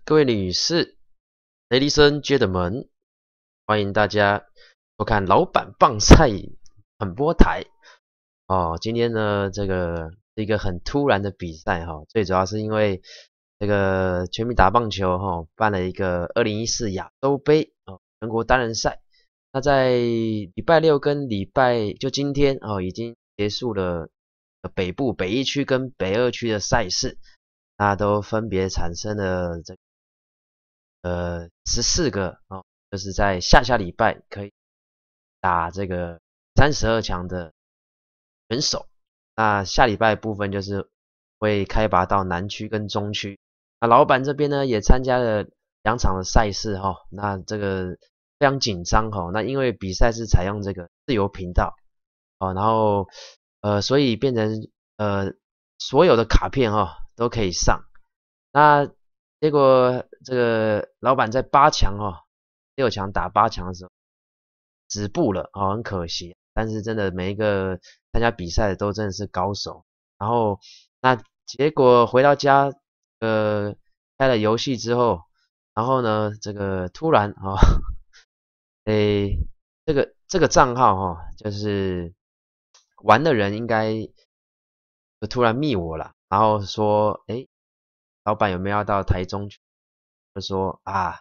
各位女士，Ladies and Gentlemen，欢迎大家收看老板棒赛转播台。今天呢，这个是一个很突然的比赛最主要是因为这个全民打棒球办了一个2014亚洲杯全国单人赛。那在礼拜六跟就今天已经结束了北部北一区跟北二区的赛事，那都分别产生了14个就是在下礼拜可以打这个32强的选手。那下礼拜部分就是会开拔到南区跟中区。那老板这边呢也参加了2场的赛事那这个非常紧张那因为比赛是采用这个自由频道然后所以变成所有的卡片都可以上。那结果这个老板在8强6强打8强的时候止步了很可惜。但是真的每一个参加比赛的都真的是高手。然后那结果回到家开了游戏之后，然后呢这个突然这个账号就是玩的人应该就突然密我了，然后说老板有没有要到台中去？就说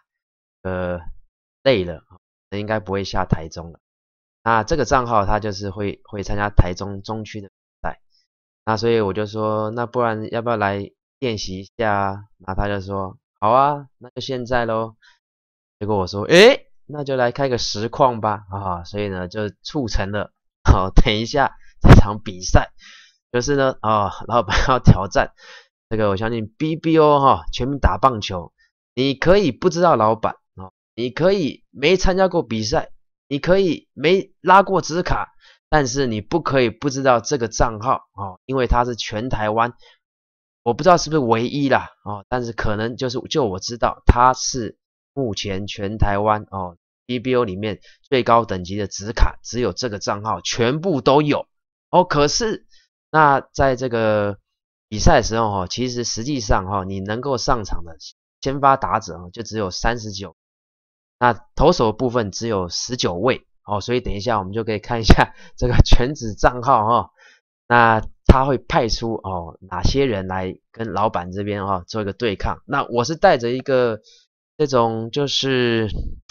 累了，应该不会下台中了。那这个账号他就是会参加台中中区的比赛。那所以我就说，那不然要不要来练习一下啊？那他就说好啊，那就现在咯。结果我说那就来开个实况吧所以呢就促成了等一下这场比赛就是呢老板要挑战这个，我相信 BBO 全民打棒球，你可以不知道老板你可以没参加过比赛，你可以没拉过纸卡，但是你不可以不知道这个账号因为它是全台湾，我不知道是不是唯一啦但是可能就我知道它是目前全台湾BBO 里面最高等级的纸卡，只有这个账号全部都有可是那在这个比赛的时候其实实际上你能够上场的先发打者就只有39，那投手的部分只有19位所以等一下我们就可以看一下这个全职账号那他会派出哪些人来跟老板这边做一个对抗。那我是带着一个这种就是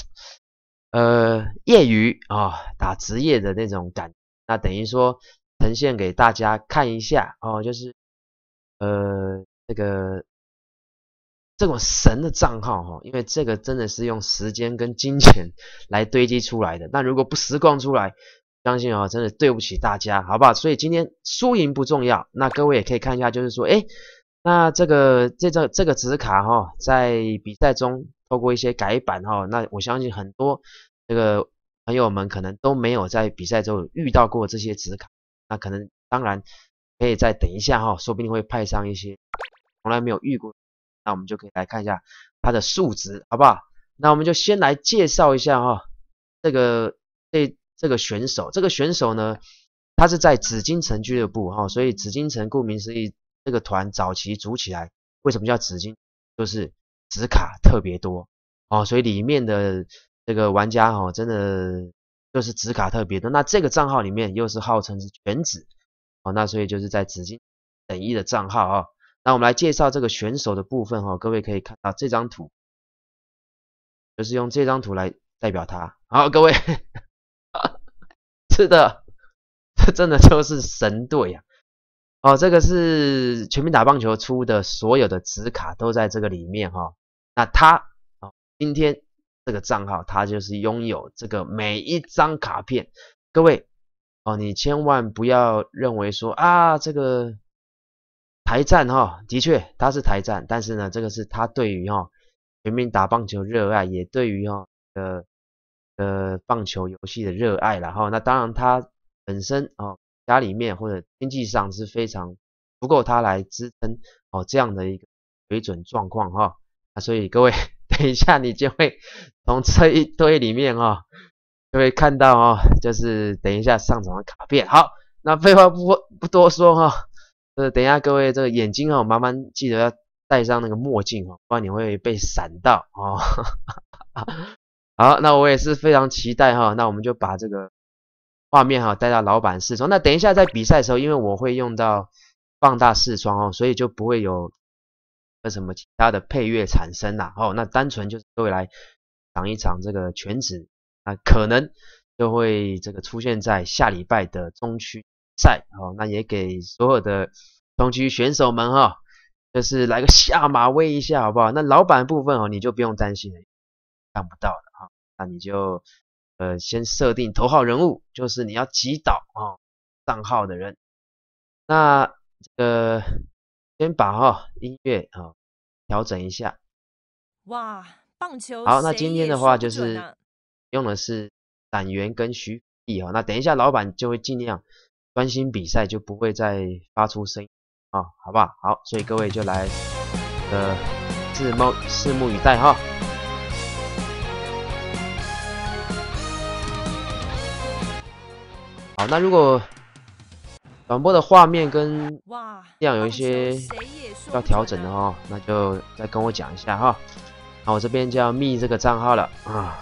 业余打职业的那种感觉，那等于说呈现给大家看一下就是这种神的账号因为这个真的是用时间跟金钱来堆积出来的。那如果不实况出来，相信真的对不起大家，好不好？所以今天输赢不重要，那各位也可以看一下，就是说那这个纸卡在比赛中透过一些改版那我相信很多这个朋友们可能都没有在比赛中遇到过这些纸卡，那可能当然可以再等一下说不定会派上一些从来没有遇过，那我们就可以来看一下它的数值，好不好？那我们就先来介绍一下这个选手。这个选手呢，他是在紫禁城俱乐部所以紫禁城顾名思义，这个团早期组起来，为什么叫紫禁？就是纸卡特别多所以里面的这个玩家真的就是纸卡特别多。那这个账号里面又是号称是全紫那所以就是在紫禁等一的账号那我们来介绍这个选手的部分各位可以看到这张图，就是用这张图来代表他。好，各位是的，这真的就是神队这个是全民打棒球出的所有的纸卡都在这个里面那他今天这个账号他就是拥有这个每一张卡片。各位你千万不要认为说这个台战的确他是台战，但是呢这个是他对于全民打棒球热爱，也对于棒球游戏的热爱啦那当然他本身家里面或者经济上是非常足够他来支撑这样的一个水准状况那所以各位等一下你就会从这一堆里面就会看到就是等一下上场的卡片。好，那废话不多说等一下各位这个眼睛慢慢记得要戴上那个墨镜哦，不然你会被闪到哦。好，那我也是非常期待哈，那我们就把这个画面哈带到老板视窗。那等一下在比赛的时候，因为我会用到放大视窗哦，所以就不会有什么其他的配乐产生啦。哦，那单纯就是各位来尝一场这个全职，那可能就会这个出现在下礼拜的中区赛哦。那也给所有的中区选手们哈，就是来个下马威一下好不好？那老板部分哦，你就不用担心了，看不到的哈。那你就先设定头号人物，就是你要击倒哦账号的人。那先把音乐调整一下。 哇，棒球好，那今天的话就是谁也说不准啊用的是胆源跟徐艺那等一下老板就会尽量专心比赛，就不会再发出声音好不好？好，所以各位就来拭目以待哈。好，那如果转播的画面跟这样有一些要调整的哈，那就再跟我讲一下哈。那我这边就要密这个账号了啊。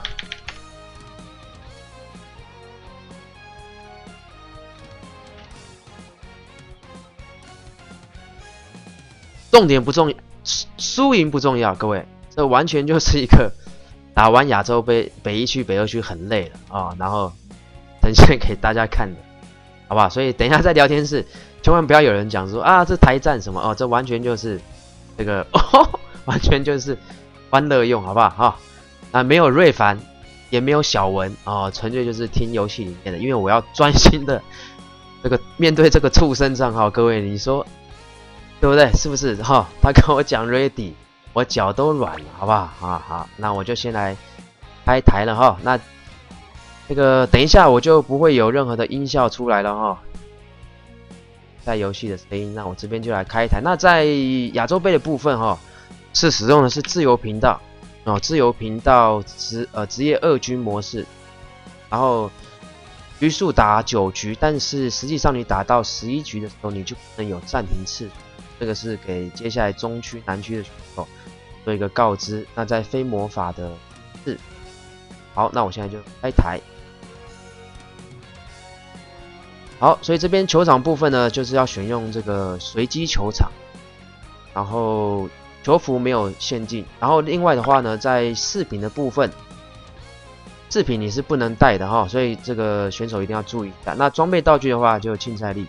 重点不重要，输赢不重要，各位，这完全就是一个打完亚洲杯北一区、北二区很累了然后呈现给大家看的，好不好？所以等一下在聊天室，千万不要有人讲说啊这台战什么这完全就是这个完全就是欢乐用，好不好？没有瑞凡，也没有小文纯粹就是听游戏里面的，因为我要专心的面对这个畜生账号，各位你说。对不对？是不是他跟我讲 ready， 我脚都软了，好不好？好，那我就先来开台了那这个等一下我就不会有任何的音效出来了在游戏的声音，那我这边就来开台。那在亚洲杯的部分是使用的是自由频道自由频道职业2军模式，然后局数打9局，但是实际上你打到11局的时候，你就不能有暂停次。这个是给接下来中区、南区的选手做一个告知。那在非魔法的好，那我现在就开台。好，所以这边球场部分呢，就是要选用这个随机球场，然后球服没有限定。然后另外的话呢，在饰品的部分，饰品你是不能带的所以这个选手一定要注意一下。那装备道具的话，就有竞赛力。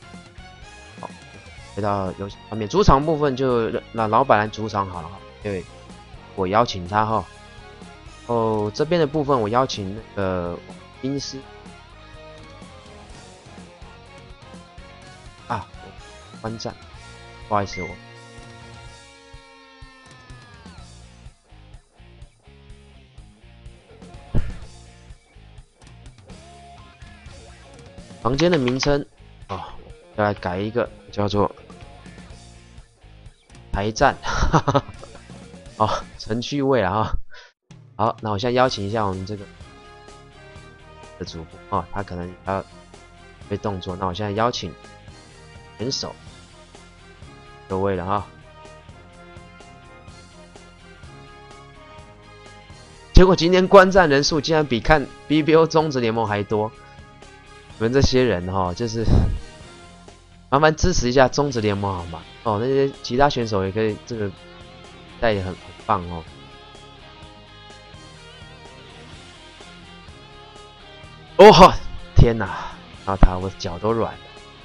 回到游戏方面，主场部分就让老板来主场好了对，我邀请他这边的部分我邀请那个冰师观战，不好意思房间的名称再来改一个叫做台战程序位了好，那我现在邀请一下我们这个的主播他可能要被动作，那我现在邀请选手就位了结果今天观战人数竟然比看 BBO 中职联盟还多，你们这些人就是麻烦支持一下中职联盟好吗？那些其他选手也可以，这个带也很棒天哪！然后我脚都软了。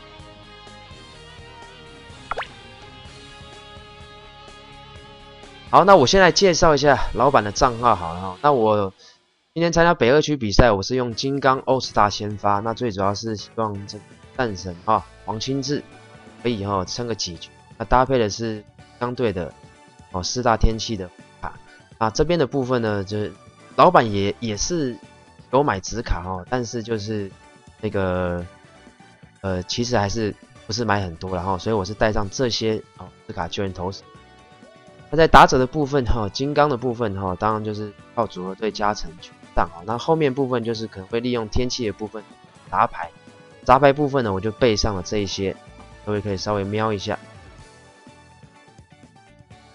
好，那我现在介绍一下老板的账号好了那我今天参加北二区比赛，我是用金刚欧斯达先发，那最主要是希望这个战神黄清志可以撑个几局，那搭配的是相对的4大天气的卡这边的部分呢，就是老板也是有买纸卡但是就是那个其实还是不是买很多了所以我是带上这些纸卡救援投手。那在打者的部分金刚的部分当然就是靠组合队加成去上那后面部分就是可能会利用天气的部分杂牌部分呢，我就备上了这一些，各位可以稍微瞄一下。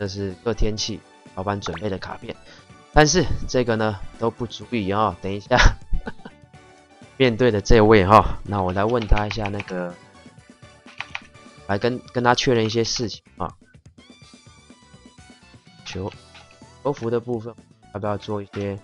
这是各天气老板准备的卡片，但是这个呢都不足以哦。等一下面对的这位哈，那我来问他一下那个，来跟他确认一些事情啊。球服的部分要不要做一些？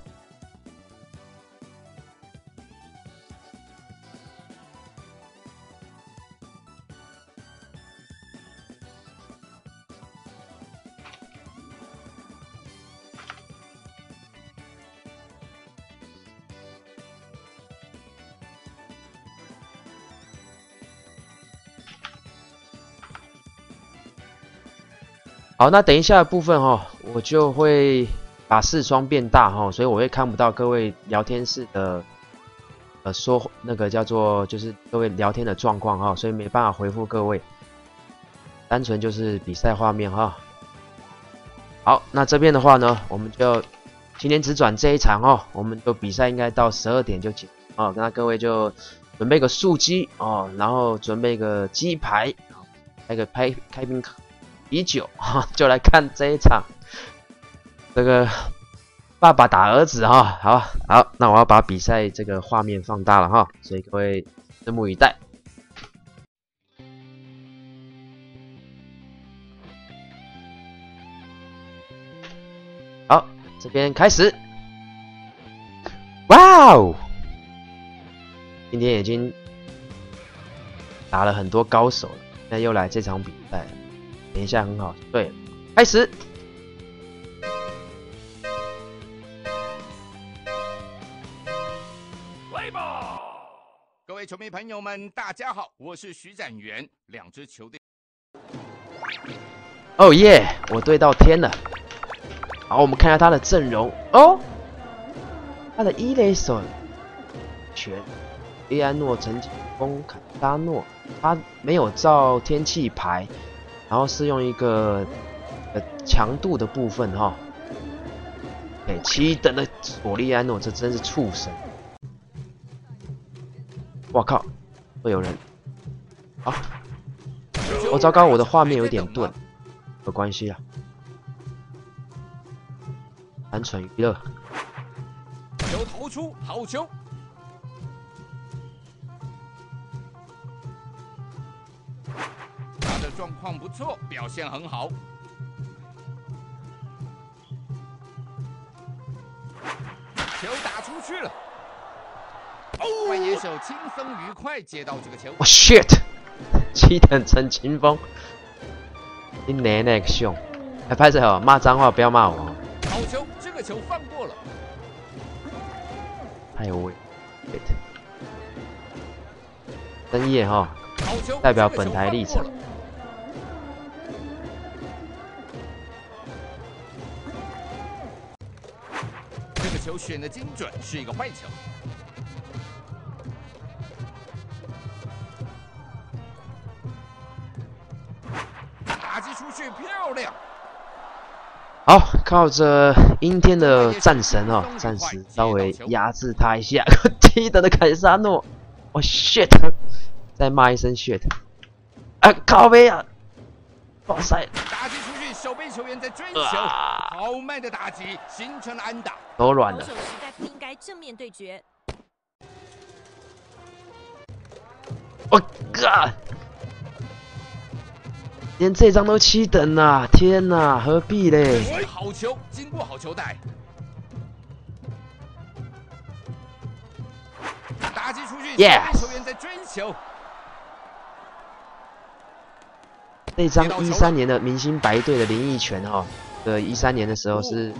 好，那等一下的部分哈，我就会把视窗变大哈，所以我会看不到各位聊天室的说那个叫做就是各位聊天的状况哈，所以没办法回复各位，单纯就是比赛画面哈。好，那这边的话呢，我们就今天只转这一场哦，我们就比赛应该到12点就结哦，那各位就准备个素鸡哦，然后准备个鸡排，那个开瓶啤酒哈，就来看这一场这个爸爸打儿子哈。好，那我要把比赛这个画面放大了哈，所以各位拭目以待。好，这边开始。哇哦！今天已经打了很多高手了，现在又来这场比赛，等一下很好。对，开始。 各位球迷朋友们，大家好，我是徐展元。两支球队， 哦耶！我对到天了。好，我们看一下他的阵容哦。他的一垒手全利安诺、陈景峰、坎沙诺，他没有照天气排，然后是用一个强度的部分哈。7等的索利安诺，这真是畜生！我靠，会有人！好，哦糟糕，我的画面有点钝，没关系啊，单纯娱乐。 球投出，好球！他的状况不错，表现很好。球打出去了。外野手轻松愉快接到这个球。 我 shit！7等陈清风，你奶奶个熊！哎，拍摄好，骂脏话不要骂我。 好球，这个球放过了。 还有我 ，shit！深夜哈，代表本台立场。 这个球选的精准，是一个坏球。打击出去，漂亮！ 好，靠着阴天的战神哦，暂时稍微压制他一下。7等的凯撒诺，我 shit！ 再骂一声 shit！ 啊，靠背啊！哇塞！ 打击出去，守备球员在追球，豪迈的打击形成了安打， 都软了。 投手实在不应该正面对决。 我God！连这张都7等啊！天哪，何必嘞？ 好球，经过好球带，打击出去，守备球员在追球。 这张13年的明星白队的林奕泉哈，对，13年的时候是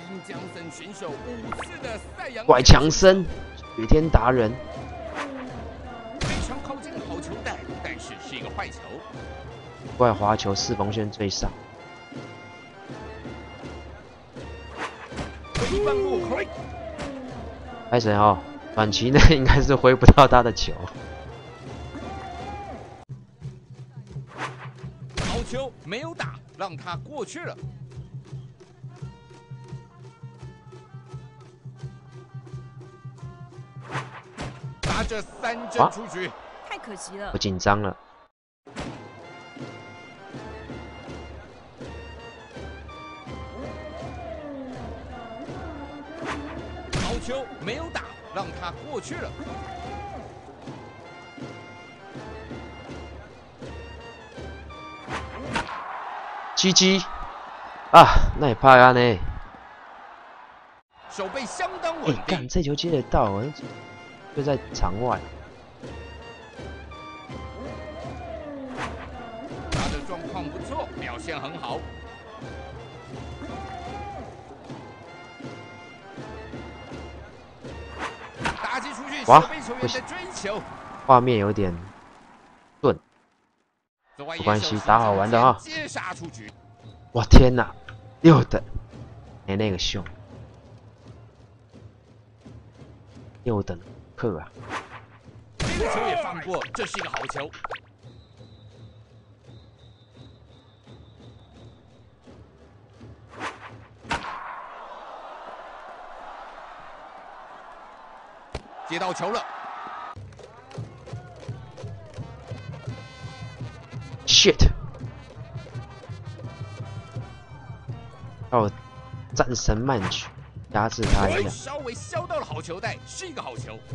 拐强森、雪天达人， 非常靠近好球带，但是是一个坏球。 怪滑球4缝线最上。拍谁哦？短期内应该是挥不到他的球。 好球没有打，让他过去了。打着3振出局， 太可惜了。 我紧张了。 球没有打，让他过去了。 GG 啊，那也怕啊呢。 手背相当稳定。 干这球接得到，就在场外。 他的状况不错，表现很好。打击出去， 哇守备球员的追求。 画面有点钝，没关系，打好玩的啊。 接杀出局。 哇天哪，6等，没那个秀，6等克啊！ 这个球也放过，这是一个好球。接到球了 ，shit！ 要战神慢曲压制他一下。 稍微削到了好球带，是一个好球。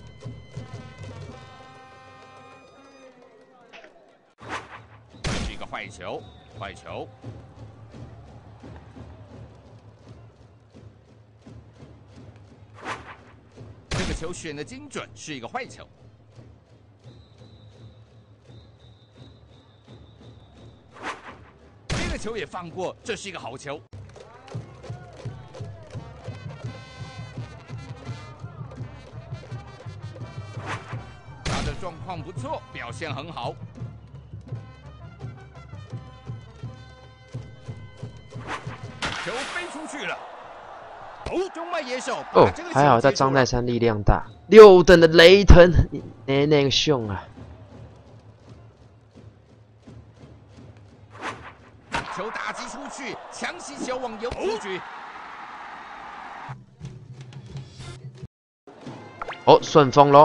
这是一个坏球，坏球。这个球选的精准，是一个坏球。这个球也放过，这是一个好球。他的状况不错，表现很好。球飞出去了。哦，中外野手哦，还好他张泰山力量大，6等的雷腾，那个凶啊！ 球打击出去，强袭球往游出局。 哦，顺风喽！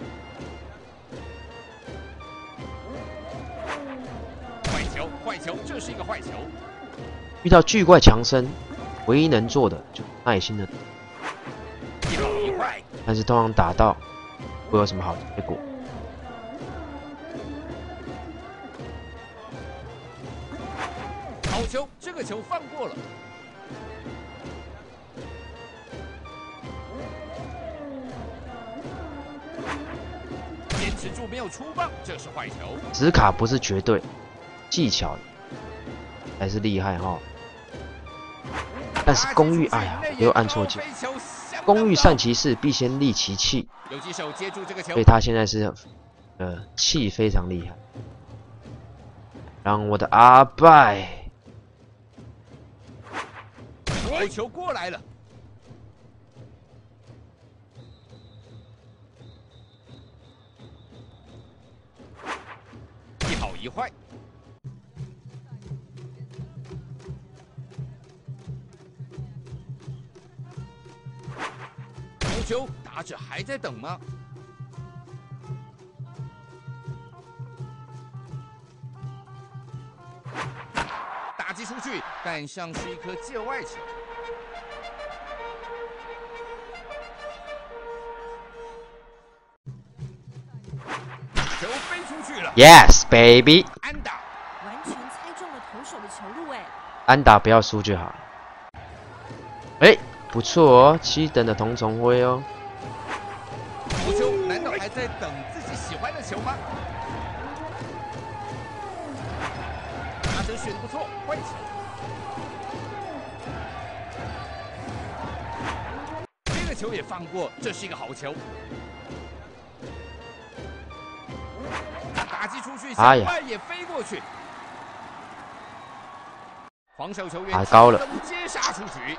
坏球，坏球，这是一个坏球。 遇到巨怪强森，唯一能做的就耐心的， 一好一坏。 但是通常打到会有什么好结果？ 好球，这个球放过了。坚持住，没有出棒，这是坏球。 指卡不是绝对，技巧还是厉害哈。但是公寓，哎呀，又按错键。公寓善其事，必先利其器。 游击手接住这个球， 所以他现在是，气非常厉害。让我的阿拜， 好球过来了。一好一坏。好球，打者还在等吗？打击出去，但像是一颗界外球。球飞出去了 Yes baby， 安打， 完全猜中了投手的球路，哎， 安打不要输就好。哎，不错哦，7等的同重辉哦。 好球，难道还在等自己喜欢的球吗？打者选得不错，坏球。这个球也放过，这是一个好球。打击出去， 哎呀， 外野飞过去。防守球员打高了， 接杀出局。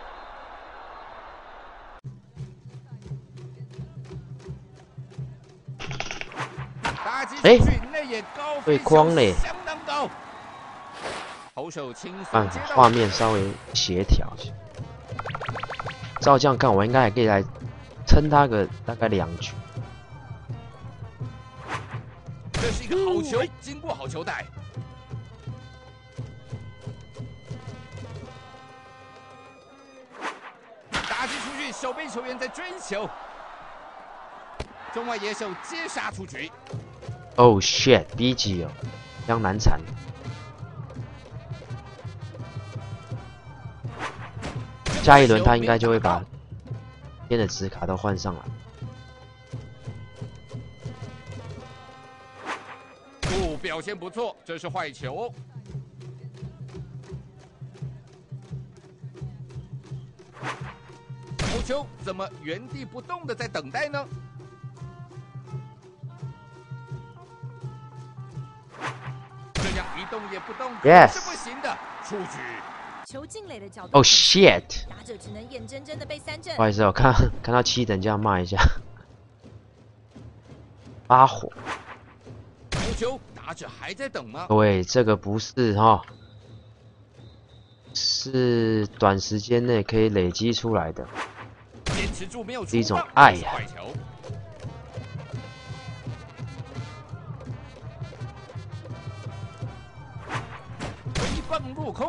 打击出去，内野高飞， 对框嘞， 相当高。投手轻松接到， 画面稍微协调一下。照这样看，我应该还可以来撑他个大概2局。 这是一个好球，经过好球带。打打击出去，守备球员在追球，中外野手接杀出局。 Oh shit， B 级哦，非常难缠。下一轮他应该就会把边的纸卡都换上来。 表现不错，这是坏球。投球怎么原地不动的在等待呢？这样一动也不动 Yes 是不行的，出局。 球进垒的角度。 Oh shit！ 打者只能眼睁睁的被三振。 不好意思，我看到7等这样骂一下，发火。 投球，打者还在等吗？ 各位，这个不是哈，是短时间内可以累积出来的， 坚持住没有是一种爱呀。 坏球。挥棒落空。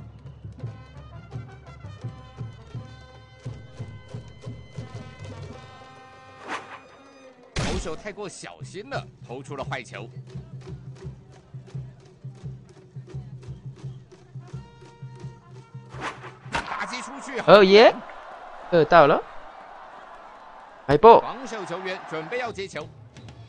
投手太过小心了，投出了坏球。打击出去， 哦耶，到了，来波。 防守球员准备要接球。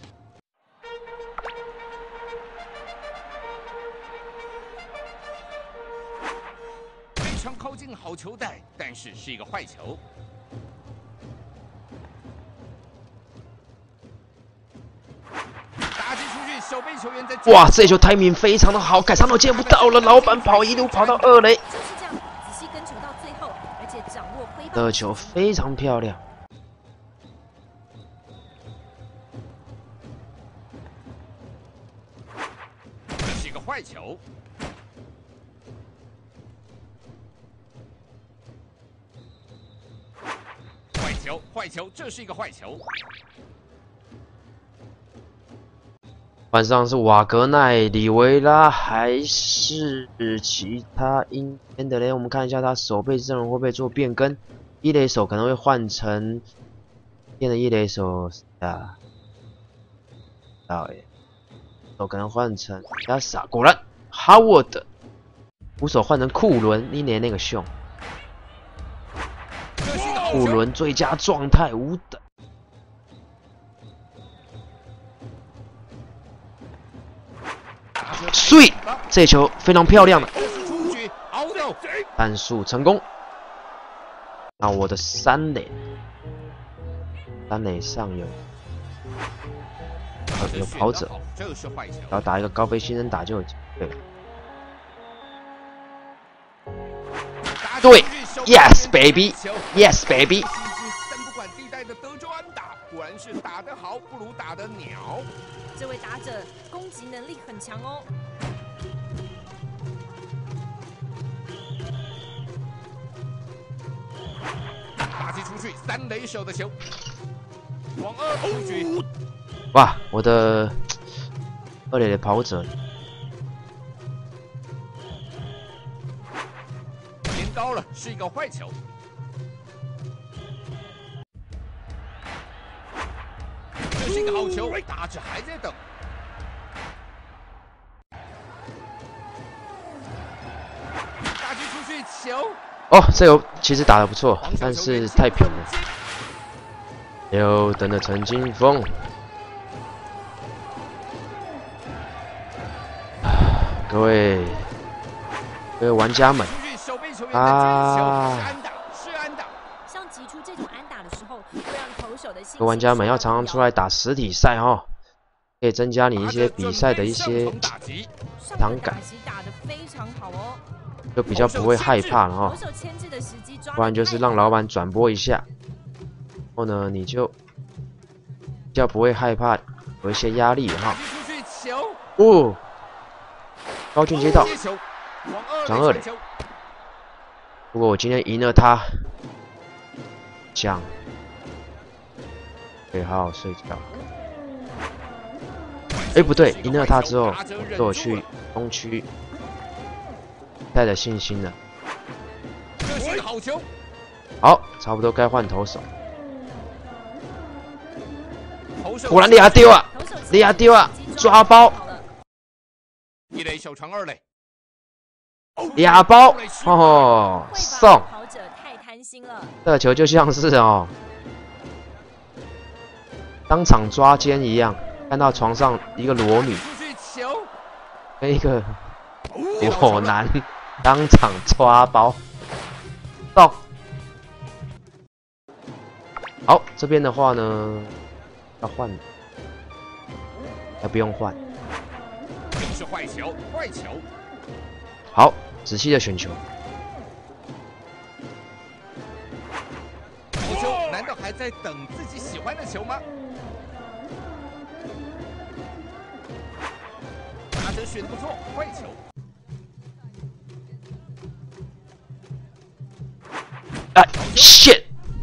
非常靠近好球带，但是是一个坏球。打击出去，守备球员在哇，这球 timing 非常的好，凯撒诺见不到了，老板一路跑到2垒， 就是这样，仔细跟球到最后，而且掌握挥棒。 这球非常漂亮。 这是一个坏球。坏球，坏球，这是一个坏球。 晚上是瓦格奈、里维拉还是其他阴天的嘞？我们看一下他守备阵容会不会做变更。一垒手可能会换成变的一垒手啊，手可能换成亚萨，果然哈沃德捕手换成库伦，一年那个凶，库伦最佳状态5等。碎，这球非常漂亮的战术成功。那我的3垒上有跑者，然后打一个高飞新人打就有机会。对 ，Yes baby，Yes baby。 但不管地带的德州安打，果然是打得好不如打得鸟。 这位打者攻击能力很强哦。 打击出去，3垒手的球，往2出局。 哇，我的2垒的跑者偏高了，是一个坏球。这是一个好球，打者还在等。打击出去，球。 哦，这球其实打得不错，但是太平了。又等着陈金峰。各位玩家们像击出这种安打的时候，会让投手的心。 各位玩家们要常常出来打实体赛哦，可以增加你一些比赛的一些场感， 打得非常好哦， 就比较不会害怕了哈。不然就是让老板转播一下，然后呢你就比较不会害怕，有一些压力哈。哦。高俊接到，转2垒。如果我今天赢了他，这样可以好好睡觉。哎，不对，赢了他之后，对我去东区带着信心了。 这是个好球。 好，差不多该换投手。 果然利亚丢啊，利亚丢啊，抓包， 一垒手传二垒， 俩包哦，送。 跑者太贪心了。 这个球就像是当场抓奸一样，看到床上一个裸女跟一个裸男当场抓包，送。好，这边的话呢，要换，还不用换。 是坏球，坏球。 好，仔细的选球。 投球难道还在等自己喜欢的球吗？打者选的不错，坏球。 哎 ，shit！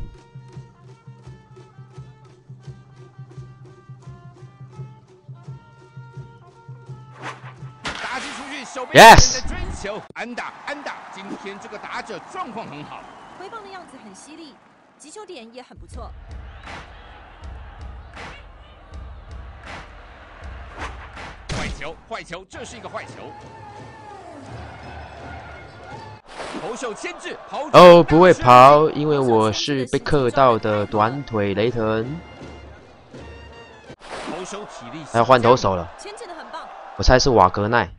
打击出去，手背 Yes 在追球，安打，安打！今天这个打者状况很好， 挥棒的样子很犀利，击球点也很不错。 坏球，坏球，这是一个坏球。投手牵制，跑哦，不会跑，因为我是被克到的短腿雷thần。 投手体力还要换投手了， 牵制的很棒。 我猜是瓦格奈。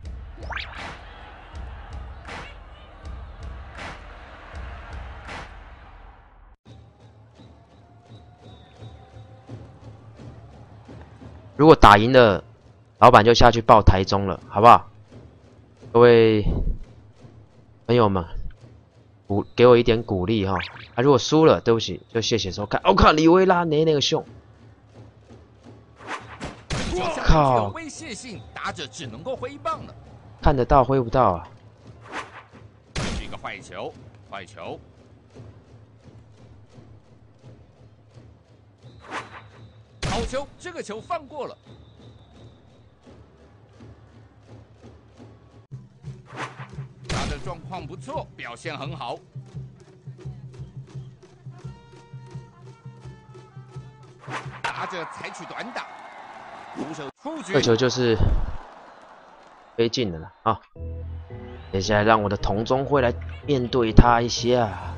如果打赢了，老板就下去报台中了，好不好？各位朋友们，给我一点鼓励哈！啊，如果输了，对不起，就谢谢收看。我靠，里维拉雷那个熊，靠有威胁性，打者只能够挥棒了。 看得到挥不到啊！ 这是一个坏球，坏球。好球，这个球放过了。他的状况不错，表现很好。打者采取短打，捕手出局。 这球就是飞进的了啊！接下来让我的同中会来面对他一下。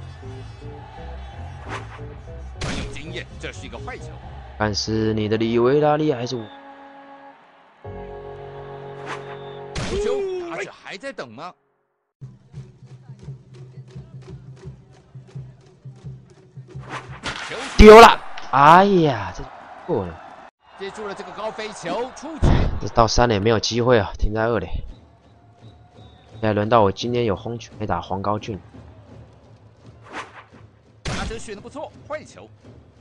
很有经验，这是一个坏球。 但是你的里维拉厉害还是我？ 投球，打者还在等吗？球丢了！哎呀，这过了。 接住了这个高飞球，出局。 这到3垒没有机会啊，停在2垒。现在轮到我，今天有轰曲没打黄高俊。 打者选的不错，坏球。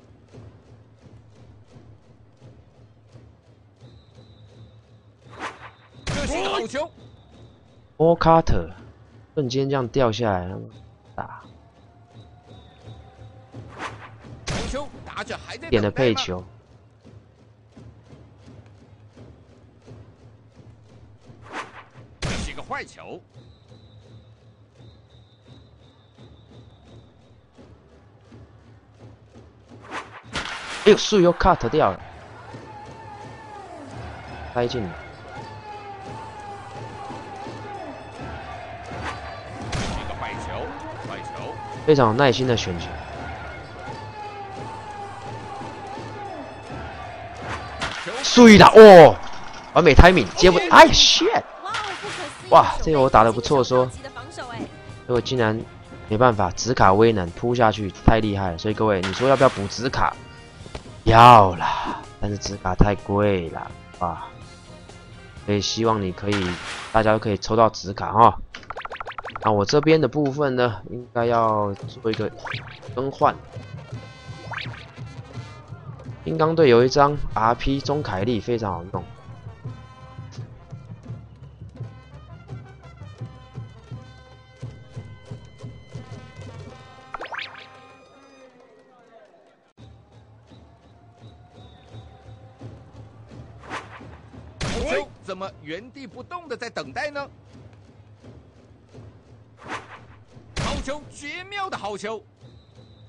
这是一个好球。 波卡特瞬间这样掉下来，打好球，打者还在点的配球。 这是一个坏球。 哎呦，树又 cut 掉了，塞进了。 这是一个坏球，坏球。 非常有耐心的选球。注意打哦，完美 timing 接不，哎 shit！ 哇，这个我打得不错，说，结果竟然没办法，紫卡威能扑下去，太厉害了。所以各位，你说要不要补紫卡？要啦，但是紫卡太贵了啊。所以希望你可以，大家都可以抽到紫卡哈。那我这边的部分呢，应该要做一个更换。金刚队有一张 RP 钟凯利非常好用。 球怎么原地不动的在等待呢？好球，绝妙的好球！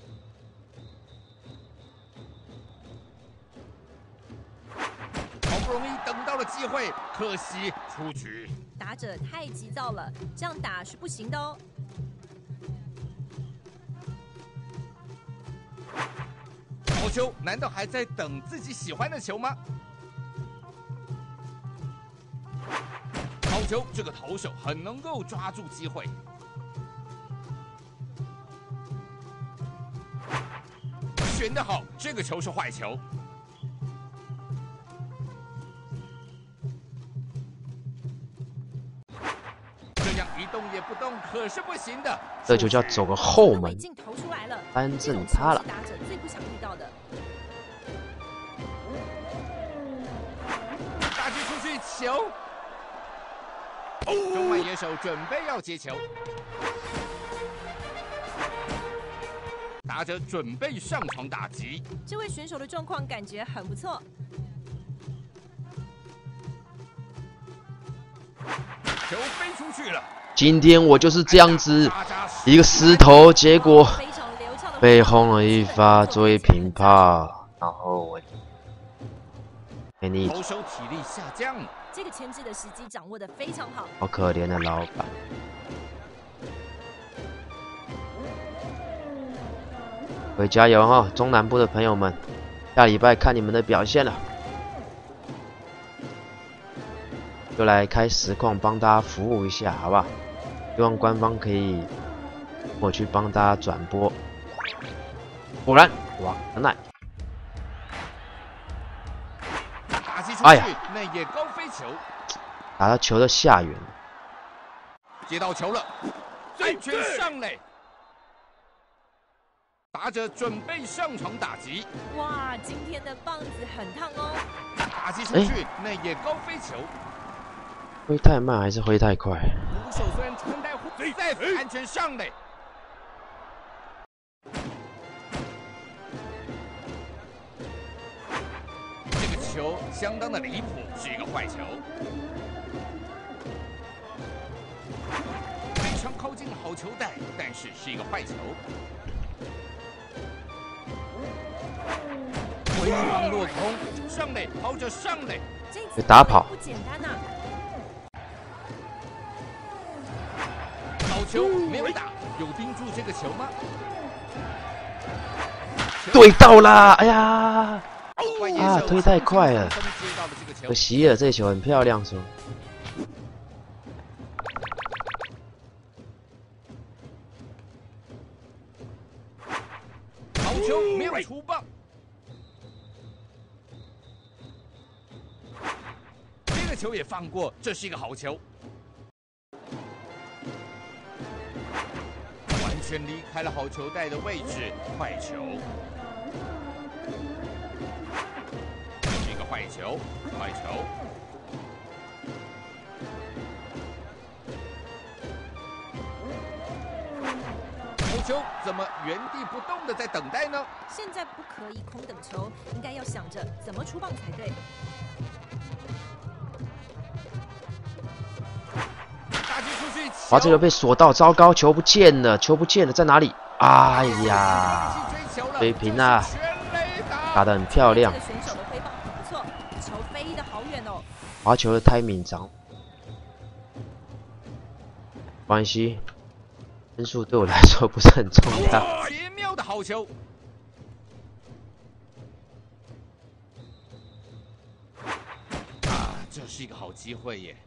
不容易等到了机会，可惜出局。 打者太急躁了，这样打是不行的哦。 好球，难道还在等自己喜欢的球吗？好球，这个投手很能够抓住机会。选得好，这个球是坏球。这样一动也不动可是不行的。 这球就要走个后门， 进投出来了， 三振他了。 打者最不想遇到的。 打击出去，球。中外野手准备要接球，打者准备上床打击。 这位选手的状况感觉很不错。 球飞出去了。 今天我就是这样子，一个失投，结果被轰了一发追平炮，然后我给你投手体力下降了。 这个牵制的时机掌握得非常好。 好可怜的老板。各位加油哈，中南部的朋友们，下礼拜看你们的表现了。就来开实况帮大家服务一下，好不好？希望官方可以我去帮大家转播。果然，哇，很奶！ 打击出哎呀， 内野高飞球， 打到球的下缘， 接到球了，正确上垒。打者准备上场打击。 哇，今天的棒子很烫哦。 打击出去，内野高飞球。 挥太慢还是挥太快？ 捕手虽然穿戴护再次安全上垒。这个球相当的离谱，是一个坏球。非常靠近好球带，但是是一个坏球。回放落空，上垒，跑者上垒。 被打跑。 不简单呐。 好球没有打，有盯住这个球吗？ 对到啦！哎呀，啊，推太快了，可惜了，这球很漂亮，说。 好球没有出棒，这个球也放过，这是一个好球。完全离开了好球带的位置，坏球。这是一个坏球，坏球。好球怎么原地不动的在等待呢？ 现在不可以空等球，应该要想着怎么出棒才对。 打击出去， 哇，这个被锁到，糟糕，球不见了，球不见了，在哪里？哎呀，追平啊，打得很漂亮。 这个选手的挥棒很不错，球飞得好远哦。 滑球的timing掌，关系，分数对我来说不是很重要。 绝妙的好球。啊，这是一个好机会耶。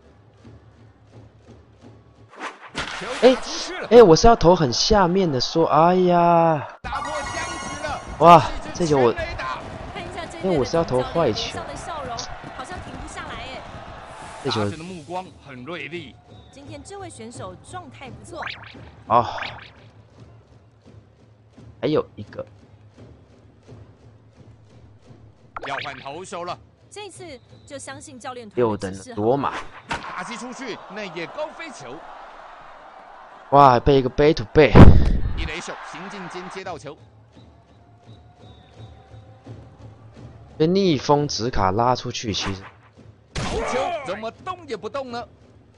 哎，我是要投很下面的，说，哎呀， 打破僵局了。 哇，这球我， 看一下这因为我是要投坏球， 的笑容好像停不下来哎。 这球的目光很锐利。 今天这位选手状态不错。 哦，还有一个， 要换投手了。 这一次就相信教练团 6等的罗马， 打击出去，内野高飞球。 哇，还被一个背to背， 一垒手行进间接到球， 被逆风直卡拉出去，其实好球怎么动也不动呢？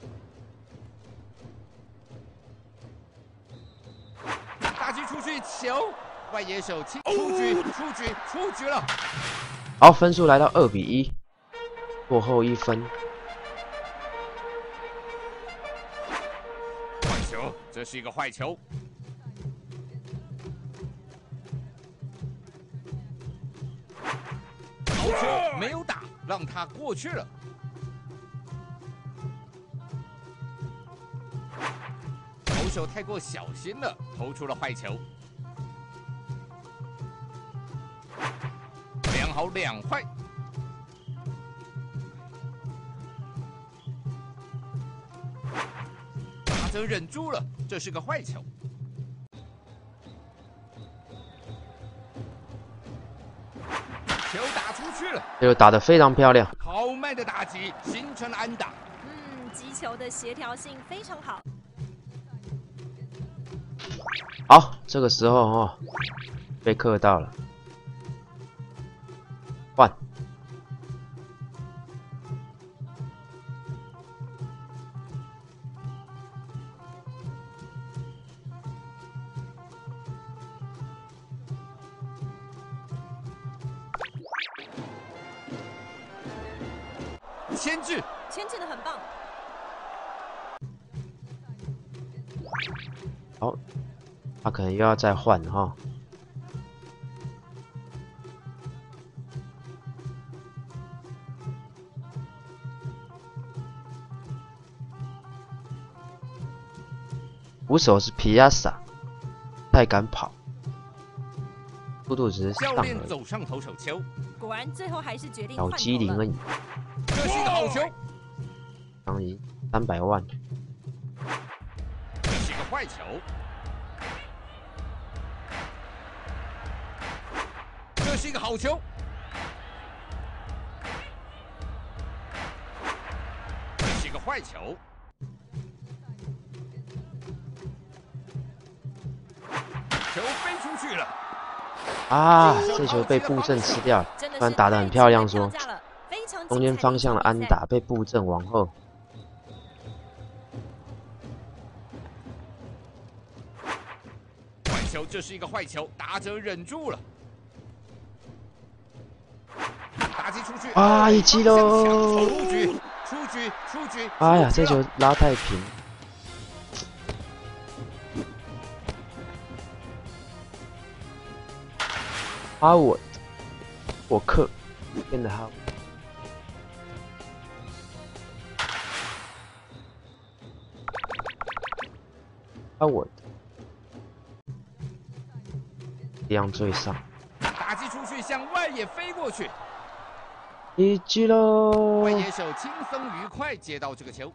打击出去，球外野手出局了。 好，分数来到2比1。 落后1分。 坏球，这是一个坏球。好球没有打，让他过去了。投手太过小心了，投出了坏球。2好2坏。打者忍住了，这是个坏球。球打出去了， 这个打得非常漂亮。 豪迈的打击形成了安打。 击球的协调性非常好。 好，这个时候哦，被克到了，换。 牵制， 牵制的很棒。 好，他可能又要再换哈。捕手是皮亚萨，太敢跑，速度只是教上而已， 练走上投手球， 果然最后还是决定小换头了。 机灵而已。 这是一个好球， 当赢300万。 这是一个坏球，这是一个好球，这是一个坏球，球飞出去了。 啊，这球被布阵吃掉了， 真的虽然打得很漂亮说太精彩了非常精彩中间方向的安打被布阵往后。 坏球，这是一个坏球，打者忍住了。打击出去， 啊，一击喽！ 出局，出局，出局。 哎呀，这球拉太平。哈沃克变得哈。哈沃这样追上， 打击出去，向外野飞过去。 一击喽！ 外野手轻松愉快接到这个球。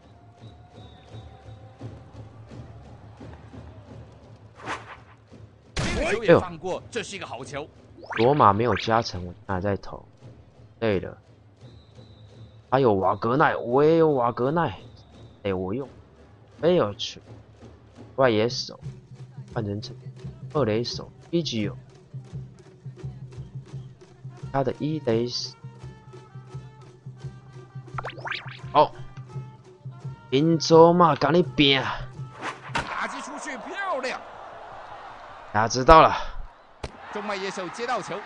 这个球也放过，这是一个好球。 罗马没有加成，我还在投。对了，还有瓦格奈，我也有瓦格奈。哎，我用贝尔去外野手换成二垒手一击有他的一垒手。哦，林州嘛，跟你拼， 打击出去漂亮， 大家知道了。 中外野手接到球，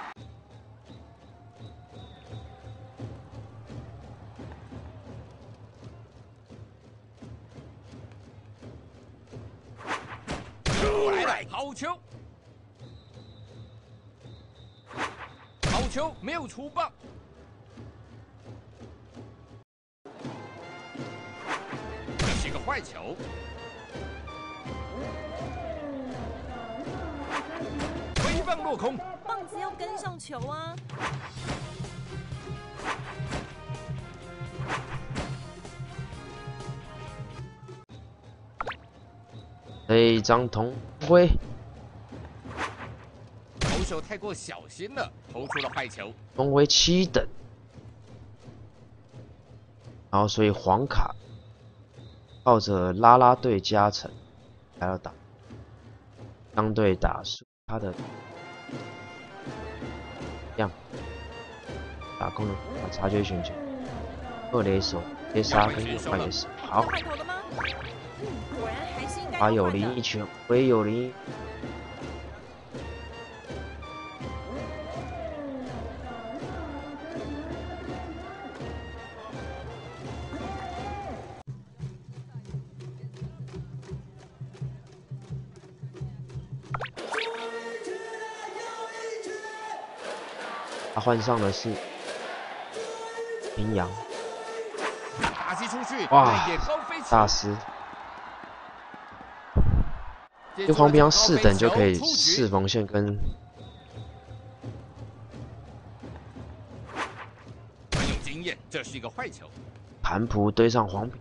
过来了，好球，好球，没有出棒。这是一个坏球，挥棒落空。 棒子要跟上球啊！ 这一张铜徽， 投手太过小心了，投出了坏球。 铜徽7等，然后所以黄卡靠着啦啦队加成还要打，相对打输他的样打空的察觉选球，二垒手接杀跟右外野手，好， 换头了吗？果然还是应该他有换的林一拳，我也有林一。 他换上的是平阳， 打击出去， 哇内野高飞球， 大师。就接住了黄平阳这个高飞 4等就可以球出局 4缝线跟很有经验，这是一个坏球。 韩普对上黄平，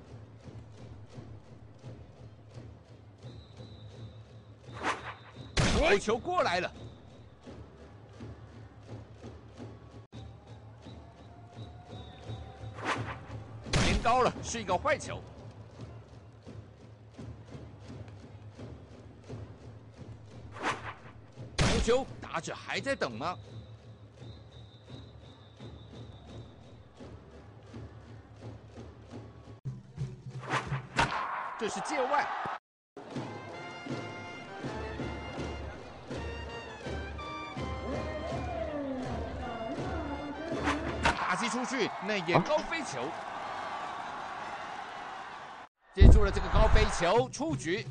好球过来了，偏高了，是一个坏球。好球，打者还在等吗？这是界外。打击出去，内野高飞球，接住了这个高飞球，出局。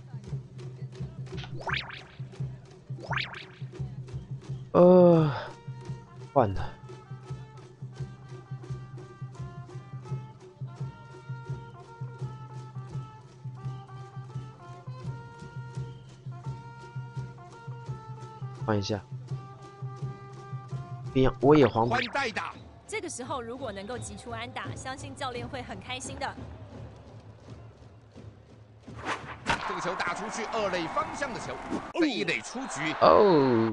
换了。换一下，平阳我也黄换代打， 这个时候如果能够击出安打，相信教练会很开心的。 这个球打出去，二垒方向的球，被一垒出局。 哦，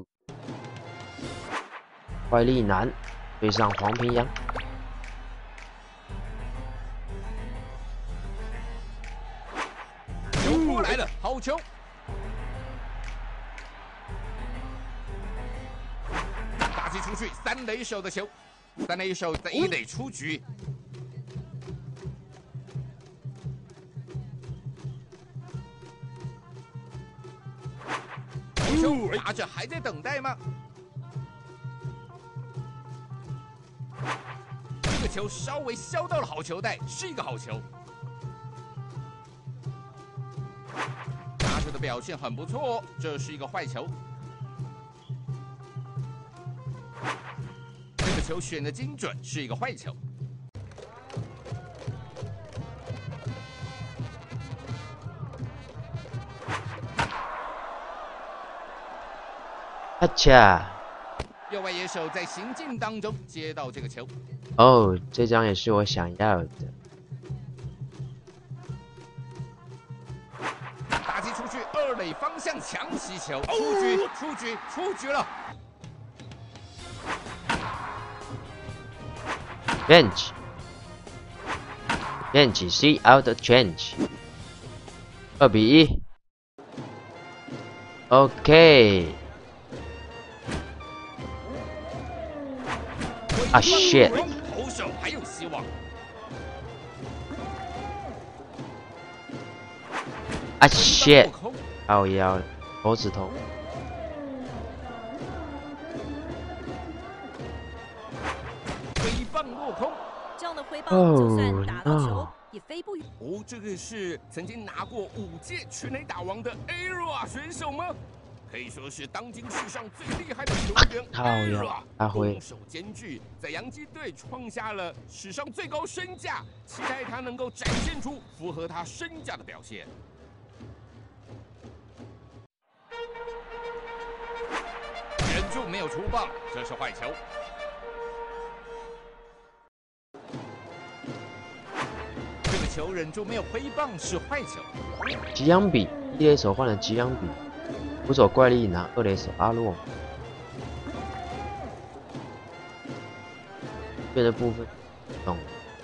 怪力男对上黄平阳， 球过来了，好球！打击出去，三垒手的球，三垒手在一垒出局。好球，打者还在等待吗？这个球稍微削到了好球带，是一个好球。打者的表现很不错哦，这是一个坏球。这个球选的精准，是一个坏球。 阿恰， 右外野手在行进当中接到这个球， 哦，这张也是我想要的。 打击出去，二垒方向强袭球，出局，出局，出局了。 Change see out change， 2-1。OK。啊 shit！ 投手还有希望。 啊 shit！ 靠腰了，手指头。 挥棒落空。 这样的挥棒就算打到球 no 也飞不远。 哦，这个是曾经拿过5届全垒打王的 ERA 选手吗？可以说是当今世上最厉害的球员。 靠腰，阿辉攻守兼具，在洋基队创下了史上最高身价，期待他能够展现出符合他身价的表现。忍住没有出棒，这是坏球。这个球忍住没有挥棒是坏球。 吉阳比一垒手换了吉阳比，捕手怪力拿二垒手阿洛。这的部分等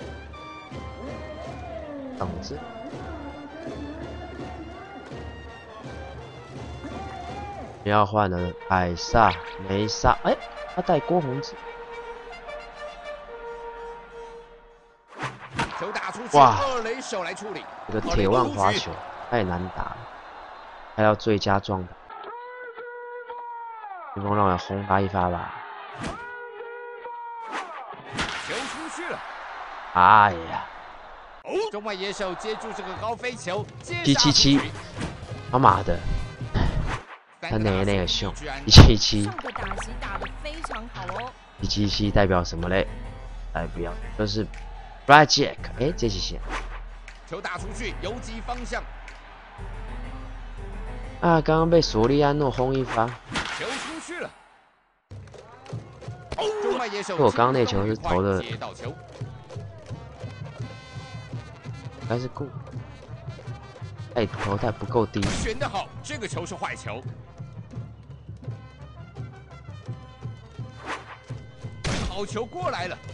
着。不要换了，海萨没萨，哎，他带郭宏志。 球打出去， 哇二垒手来处理。 这个铁腕滑球太难打了，还要最佳状态。林峰让我轰他一发吧。 球出去了。 哎呀， 中外野手接住这个高飞球，接 777，他妈的，他三个打数那个凶居然 ，177。 上个打击打得非常好哦。 ，777代表什么嘞？代表就是 Blackjack， 哎，这是谁？ 球打出去，游击方向。 啊，刚刚被索利安诺轰一发。 球出去了。中外野手， 我刚刚那球是投的， 接到球， 还是够，投太不够低。 选得好，这个球是坏球。好球过来了。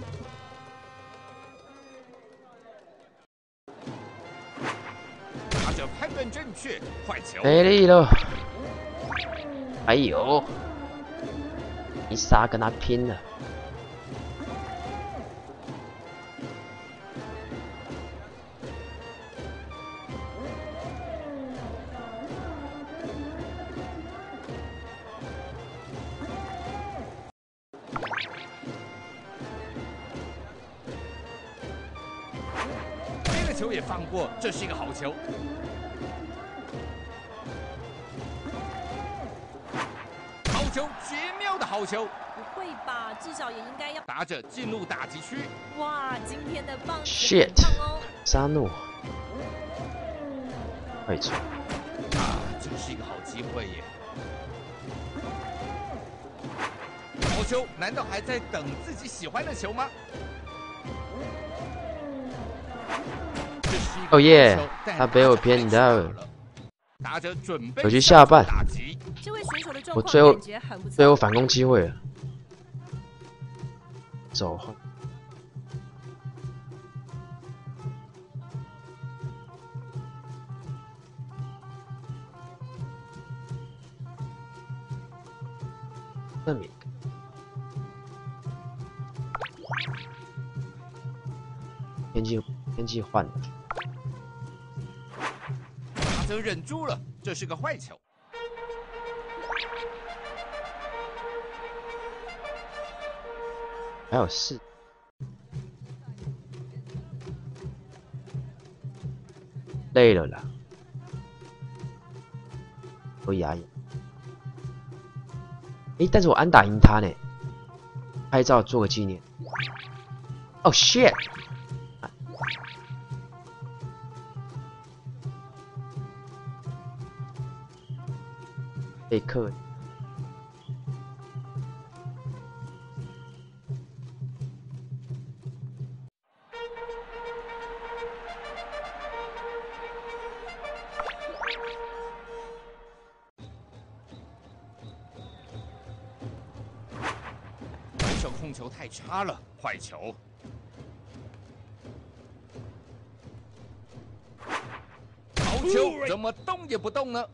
打者判断正确，坏球。 没力了。还有，伊莎跟他拼了。 这个球也放过，这是一个好球。好球，绝妙的好球！ 不会吧？至少也应该要。 打者进入打击区。 哇，今天的棒子 Shit 很棒哦。 沙诺，坏球。 啊，这是一个好机会耶！好球，难道还在等自己喜欢的球吗？这是一个哦耶好球但他被我骗到了。 打者准备我去下半打击。 这位选手的状况我最后感觉很不错。 最后反攻机会了，走。这里天气换了， 打者忍住了，这是个坏球。 还有4，累了啦，都牙痒。诶，但是我安打赢他呢，拍照做个纪念。Oh shit！ 被克。 手控球太差了，坏球。好球，怎么动也不动呢？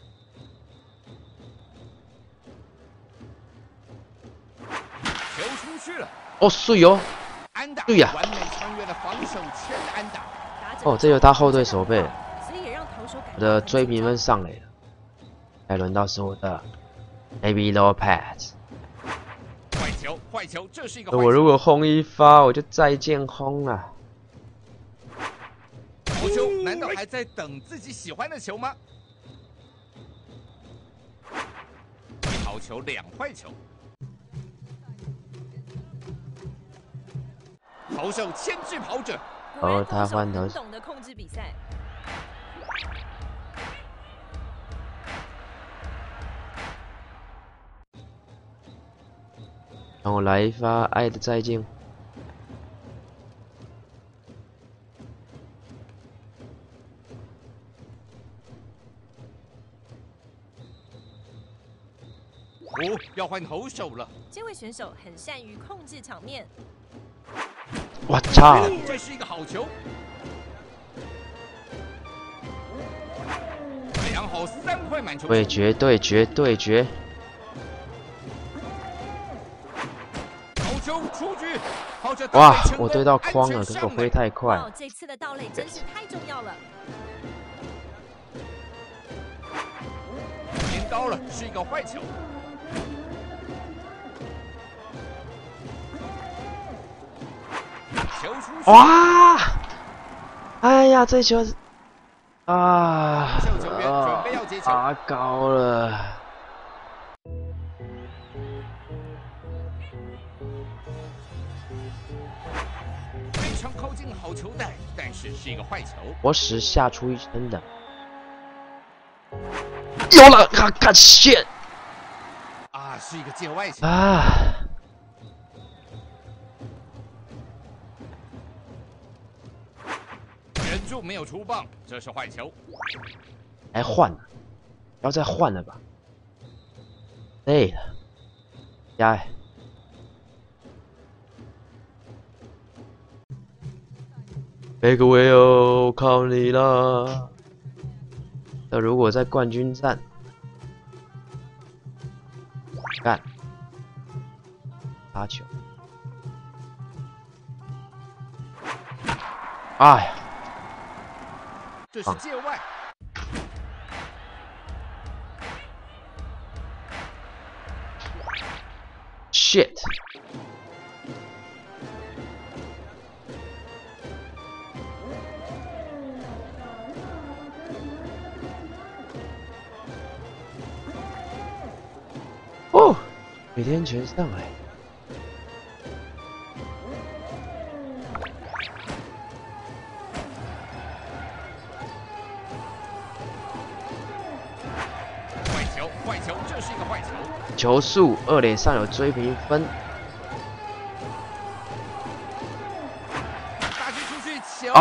球出去了， 哦，水哦， 安打， 对呀完美穿越了防守圈的安打。 哦，这有他后队守备， 所以也让投手感我的追平分上来了，该轮到是我的 Baby Lopez。 坏球，坏球，这是一个坏球。 我如果轰一发，我就再见轰了。 好球，难道还在等自己喜欢的球吗？一好球，两坏球。投手牵制跑者， 哦，他换投很懂得控制比赛。 让我来一发爱的再见。 哦，要换投手了。 这位选手很善于控制场面。 我操！ 这是一个好球。量好3块满球。 对决，对决，对决！ 好球出局，跑者哇，我对到框了，可是我飞太快。 哇，这次的盗垒真是太重要了。 偏高了，是一个坏球。球出去。 哇！哎呀，这球啊秀球员准备要接球。 拔高了。 非常靠近好球带，但是是一个坏球。 活石吓出一身的。有了，看 shit 啊，是一个界外球。 啊！ 忍住没有出棒，这是坏球。 还换了，不要再换了吧？累了，加。贝克维欧，靠你了！那如果在冠军战，干发球，哎呀， 这是界外。 shit！ 哦，每天全上来。 坏球，坏球，这是一个坏球。 球速2垒上有追平分。 打击出去，球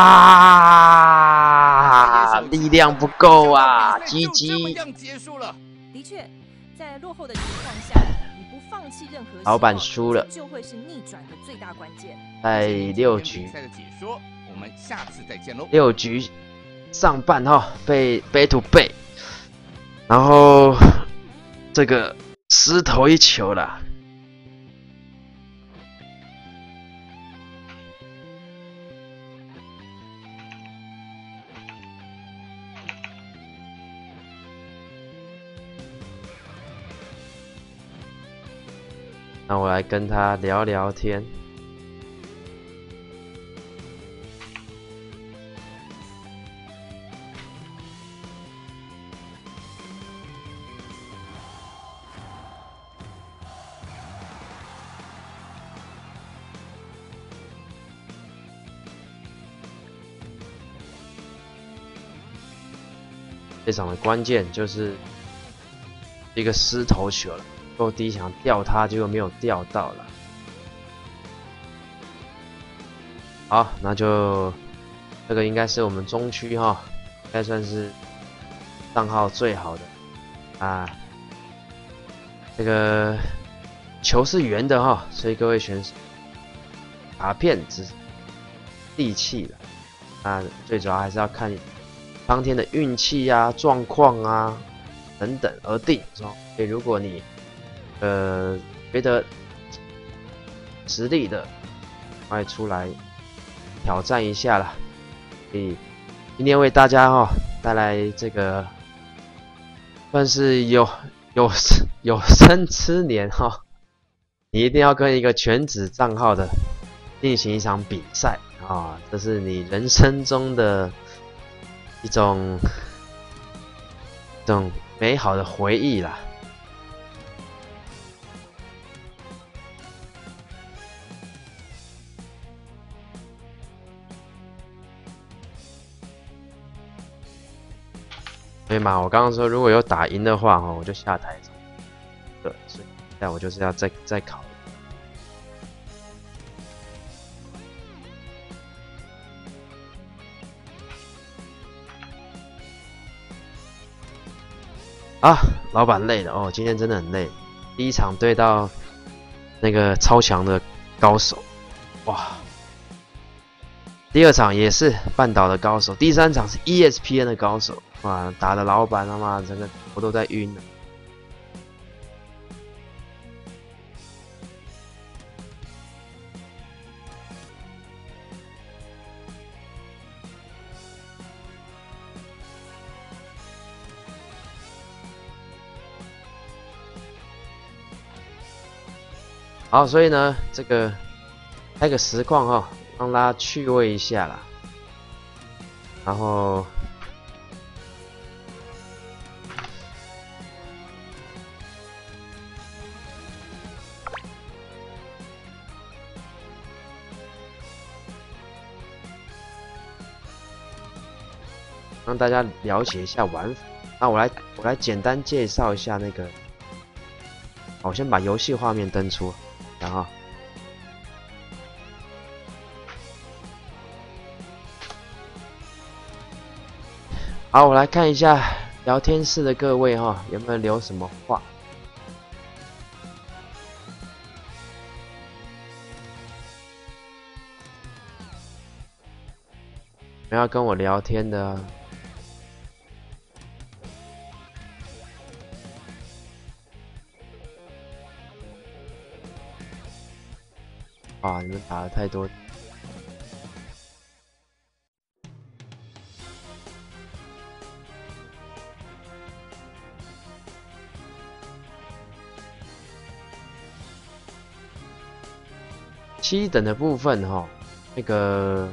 啊！力量不够啊！ 就这么 GG。 样结束了。 的确，在落后的情况下，你不放弃任何希望， 老板输了， 就会是逆转的最大关键。 在6局比赛的解说，我们下次再见喽。 ，6局上半哈被背to背，然后这个失投一球啦。那我来跟他聊聊天。这场的关键就是一个失投球了。够低想吊他，结果没有吊到了。好，那就这个应该是我们中区哈，应该算是账号最好的啊。这个球是圆的哈，所以各位选手卡片只是利器了，那最主要还是要看当天的运气啊、状况啊等等而定。所以如果你觉得实力的，快出来挑战一下啦！所以今天为大家带来这个算是有生之年你一定要跟一个全职账号的进行一场比赛啊！这是你人生中的一种美好的回忆啦。所以嘛，我刚刚说如果有打赢的话我就下台中。对，所以但我就是要再考虑。啊，老板累了哦，今天真的很累。第一场对到那个超强的高手，哇！第二场也是半岛的高手，第三场是 ESPN 的高手，哇，打的老板他妈整个头都在晕了。好，所以呢，这个开个实况让大家趣味一下啦。然后， 让大家了解一下玩法。那我来简单介绍一下那个，我先把游戏画面登出，然后好，我来看一下聊天室的各位哈，有没有留什么话？没有要跟我聊天的啊？啊，你们打了太多。7等的部分哈，那个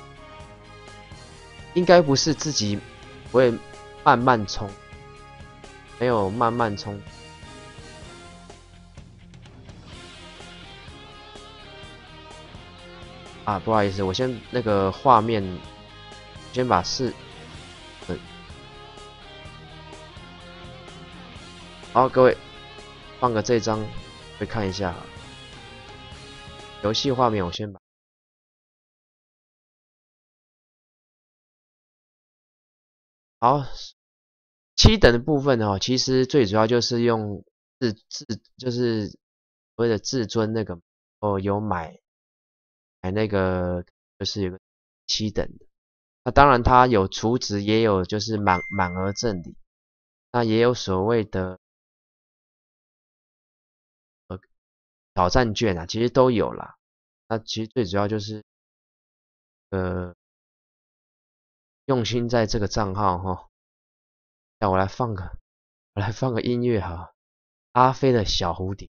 应该不是自己不会慢慢冲，没有慢慢冲。啊，不好意思，我先那个画面，先把好，各位放个这张，会看一下游戏画面，我先把。好，7等的部分哦，其实最主要就是用就是所谓的至尊那个，哦，有买那个就是有个7等的，那当然它有储值，也有就是满额赠礼，那也有所谓的挑战券啊，其实都有啦。那其实最主要就是用心在这个账号哈。那我来放个音乐哈，阿飞的小蝴蝶。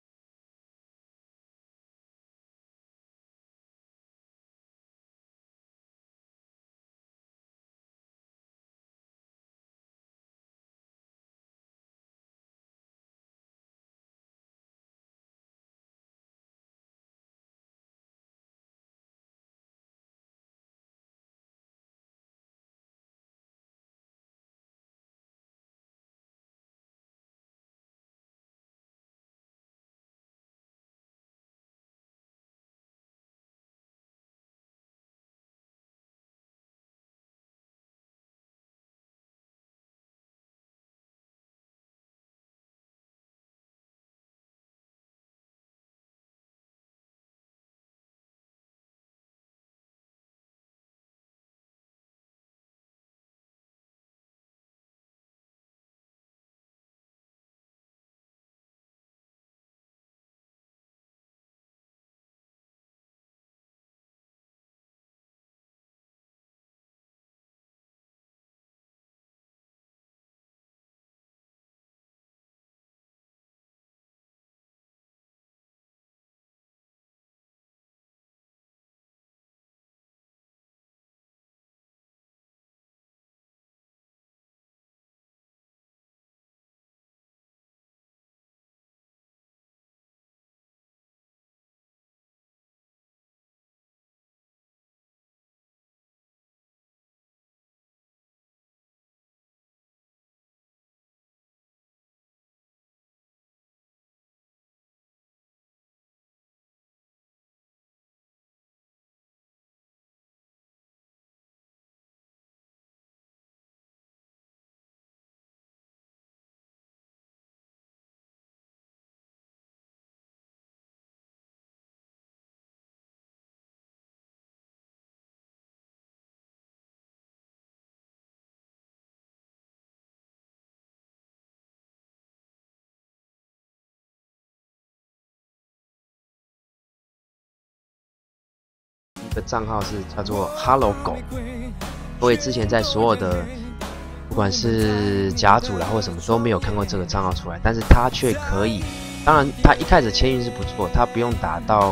的账号是叫做 Hello 狗，各位之前在所有的不管是甲组啦或什么都没有看过这个账号出来，但是它却可以，当然它一开始签运是不错，它不用打到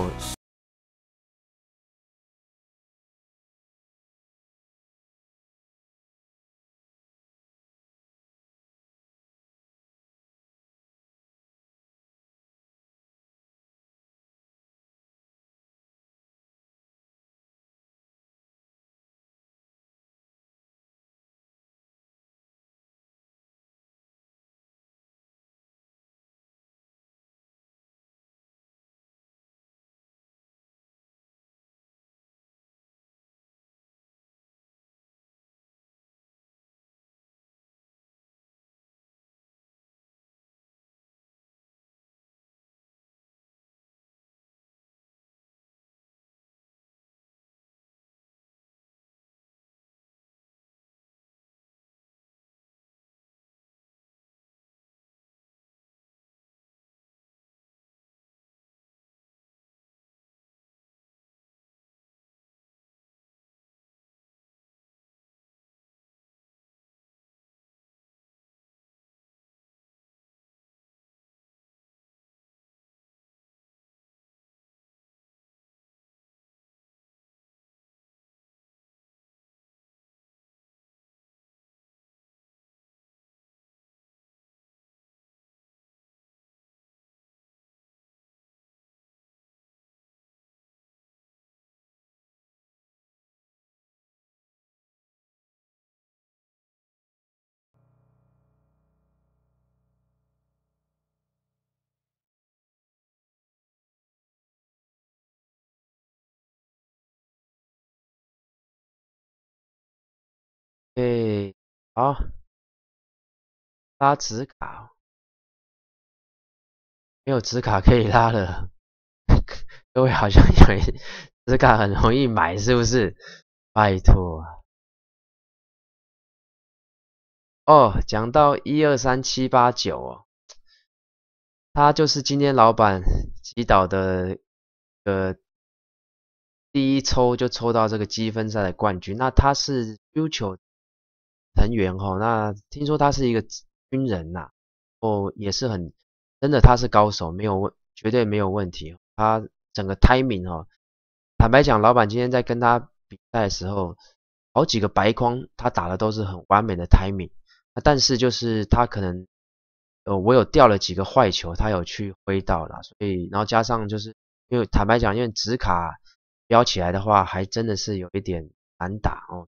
对，好，拉纸卡，没有纸卡可以拉了。各位好像以为纸卡很容易买，是不是？拜托啊！哦，讲到1237889哦，他就是今天老板击倒的第一抽就抽到这个积分赛的冠军。那他是 Future 成员哦，那听说他是一个军人呐、哦，也是很真的，他是高手，绝对没有问题。他整个 timing 哦，坦白讲，老板今天在跟他比赛的时候，好几个白框他打的都是很完美的 timing，但是就是他可能我有掉了几个坏球，他有去挥到啦，所以然后加上就是因为坦白讲，因为纸卡标起来的话，还真的是有一点难打哦。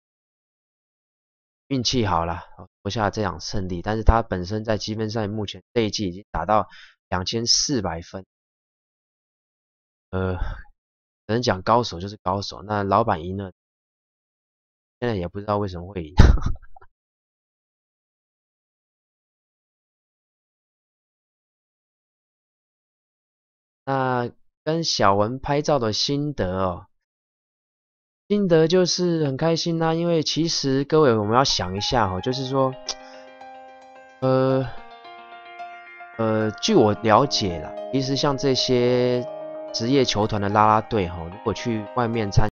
运气好了，夺下这场胜利。但是他本身在积分赛目前这一季已经打到2400分，只能讲高手就是高手。那老板赢了，现在也不知道为什么会赢。那跟小文拍照的心得哦，心得就是很开心啦，因为其实各位我们要想一下哦，就是说，据我了解啦，其实像这些职业球团的啦啦队哈，如果去外面参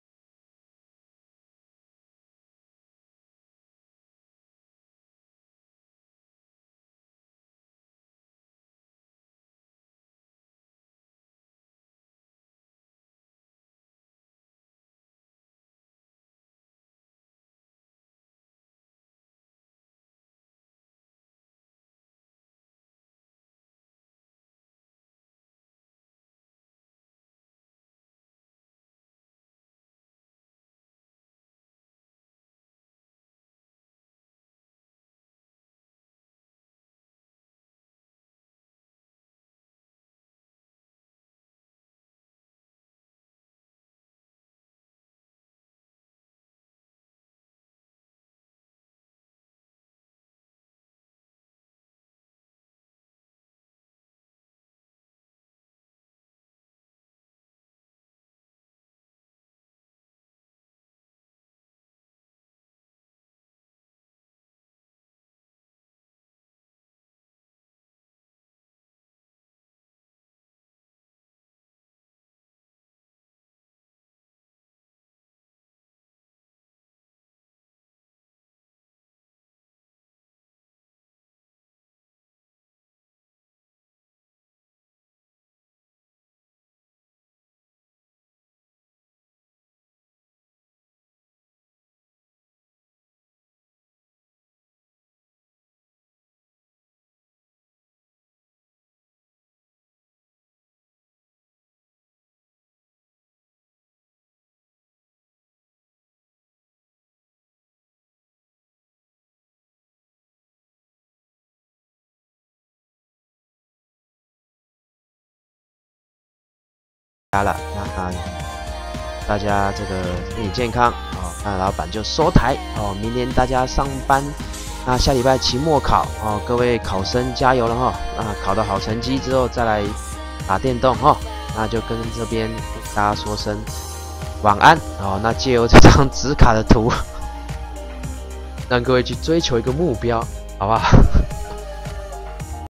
加了，那大家这个身体健康哦。那老板就收台哦，明年大家上班，那下礼拜期末考哦，各位考生加油了哈！那考得好成绩之后再来打电动哈。那就跟这边跟大家说声晚安哦。那借由这张纸卡的图，让各位去追求一个目标，好不好？